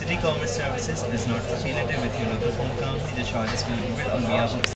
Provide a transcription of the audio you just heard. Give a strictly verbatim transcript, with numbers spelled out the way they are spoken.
Digital Commerce Services is not affiliated with your local phone company. The charges will be billed on behalf of